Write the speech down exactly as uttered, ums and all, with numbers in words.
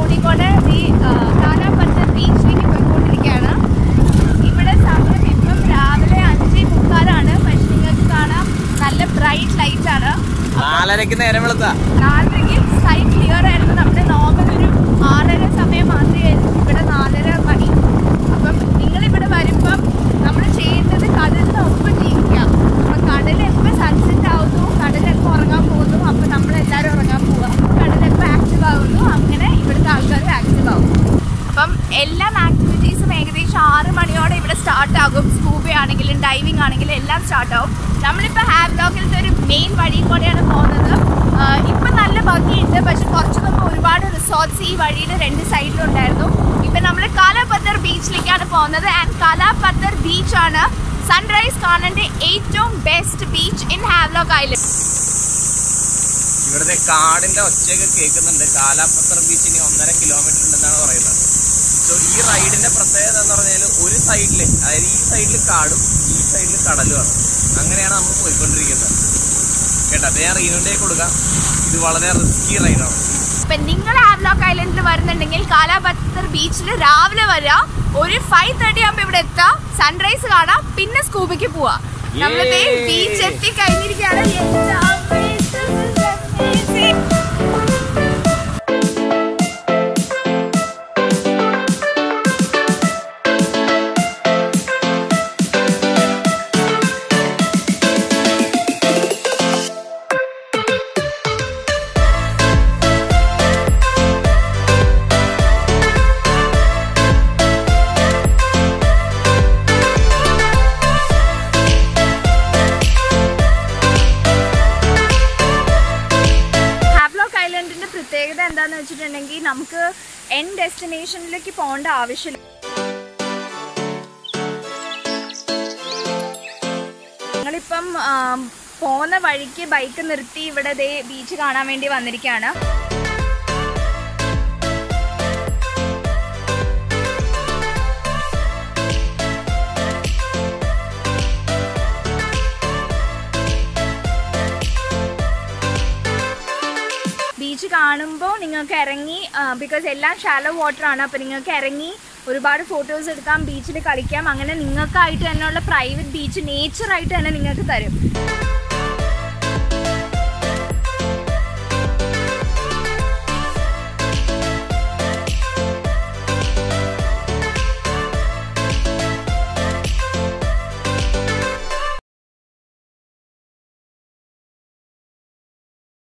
ഓടിക്കൊണ്ട് ഈ കാലാപത്തർ ബീച്ചിലേക്ക് പോയിക്കൊണ്ടിരിക്കുകയാണ്. ഇവിടെ സമയം ഇപ്പം രാവിലെ അഞ്ചേ മുക്കാലാണ്. പക്ഷെ നിങ്ങൾക്ക് കാണാം നല്ല ബ്രൈറ്റ് ലൈറ്റ് ആണ്. നാലരക്ക് നേരം വെളുത്ത നാലരയ്ക്ക് സൈറ്റ് ക്ലിയർ ആയിരുന്നു. നമ്മുടെ നോർമൽ ഒരു ആറര സമയം മാത്രമായിരുന്നു, ഇവിടെ നാലര മണി. അപ്പം നിങ്ങളിവിടെ വരുമ്പം നമ്മൾ ചെയ്യേണ്ടത് കടലിനൊപ്പം ജീവിക്കുക. അപ്പം കടലെപ്പോൾ സൺസെറ്റ് ആവുന്നു, കടലെപ്പോൾ ഉറങ്ങാൻ പോകുന്നു, അപ്പം നമ്മളെല്ലാവരും ഉറങ്ങാൻ പോവുക. കടലെപ്പോൾ ആക്റ്റീവ് ആവുന്നു, അങ്ങനെ ഇവിടുത്തെ ആൾക്കാർ ആക്റ്റീവ് ആവും. അപ്പം എല്ലാ ആക്ടിവിറ്റീസും ഏകദേശം ആറ് മണിയോടെ ഇവിടെ സ്റ്റാർട്ടാകും. സ്കൂബ ആണെങ്കിലും ഡൈവിംഗ് ആണെങ്കിലും എല്ലാം സ്റ്റാർട്ടാവും. നമ്മളിപ്പോൾ ഹാവ്ലോക്കിലത്തെ ഒരു മെയിൻ വഴി കൂടെയാണ് പോകുന്നത്. ഇപ്പം നല്ല ഭംഗിയുണ്ട്, പക്ഷെ കുറച്ച് മുമ്പ് ഒരുപാട് റിസോർട്ട്സ് ഈ വഴിയുടെ രണ്ട് സൈഡിലുണ്ടായിരുന്നു. ഇപ്പം നമ്മൾ കാലാപത്തർ ബീച്ചിലേക്കാണ് പോകുന്നത്. ആൻഡ് കാലാപത്തർ ബീച്ചാണ് സൺറൈസ് കാണേണ്ട ഏറ്റവും best beach in Havelock island. ഇവിടുത്തെ കാടിന്റെ ഒച്ചയൊക്കെ കേൾക്കുന്നുണ്ട്. കാലാപത്തർ ബീച്ചിന് ഒന്നര കിലോമീറ്റർ ഉണ്ടെന്നാണ് പറയുന്നത്. സോ ഈ റൈഡിന്റെ പ്രത്യേകത എന്ന് പറഞ്ഞാൽ ഒരു സൈഡില്, അതായത് ഈ സൈഡിൽ കാടും ഈ സൈഡിൽ കടലുമാണ്. അങ്ങനെയാണ് നമ്മൾ പോയിക്കൊണ്ടിരിക്കുന്നത് കേട്ടോ. അത് ഞാൻ റീനുണ്ടേ കൊടുക്കാം. ഇത് വളരെ റിസ്കി റൈഡാണ്. ഇപ്പം നിങ്ങൾ ഹാവ്ലോക്ക് ഐലൻഡിൽ വരുന്നുണ്ടെങ്കിൽ കാലാപത്തർ ബീച്ചിൽ രാവിലെ വരിക. ഒരു ഫൈവ് തേർട്ടി ആകുമ്പോൾ ഇവിടെ എത്താം, സൺറൈസ് കാണാം, പിന്നെ സ്കൂബയ്ക്ക് പോവാം. നമ്മളിത് ബീച്ച് എത്തി കഴിഞ്ഞിരിക്കുകയാണ്. പ്രത്യേകത എന്താണെന്ന് വെച്ചിട്ടുണ്ടെങ്കിൽ നമുക്ക് എൻ ഡെസ്റ്റിനേഷനിലേക്ക് പോകേണ്ട ആവശ്യമില്ല. ഞങ്ങളിപ്പം പോകുന്ന വഴിക്ക് ബൈക്ക് നിർത്തി ഇവിടെ ദേ ബീച്ച് കാണാൻ വേണ്ടി വന്നിരിക്കുകയാണ്. ബീച്ച് കാണുമ്പോൾ നിങ്ങൾക്ക് ഇറങ്ങി, ബിക്കോസ് എല്ലാം ഷാലോ വാട്ടർ ആണ്, അപ്പോൾ നിങ്ങൾക്ക് ഇറങ്ങി ഒരുപാട് ഫോട്ടോസ് എടുക്കാം, ബീച്ചിൽ കളിക്കാം. അങ്ങനെ നിങ്ങൾക്കായിട്ട് തന്നെയുള്ള പ്രൈവറ്റ് ബീച്ച് നേച്ചറായിട്ട് തന്നെ നിങ്ങൾക്ക് തരും.